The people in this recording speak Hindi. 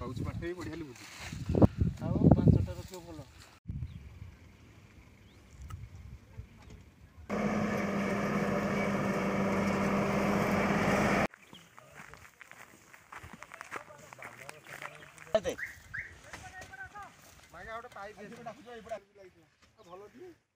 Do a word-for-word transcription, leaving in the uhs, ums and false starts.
पाउछ पाठ भी बढ़िया बुझी ଆଉ ପାଞ୍ଚଟା ରଖିବ ଭଲ। ମାଗା ଗୋଟେ ପାଇପ ଡାକୁଛ ଏଇପଟେ ଲାଗିଥିଲା ଭଲ ଟିକେ